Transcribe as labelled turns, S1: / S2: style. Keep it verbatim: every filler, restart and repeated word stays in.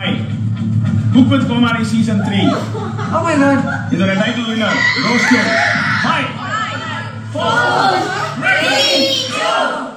S1: Book with Comali season three.
S2: Oh my god.
S1: Is the title winner, Roasted. Five, four, three, two.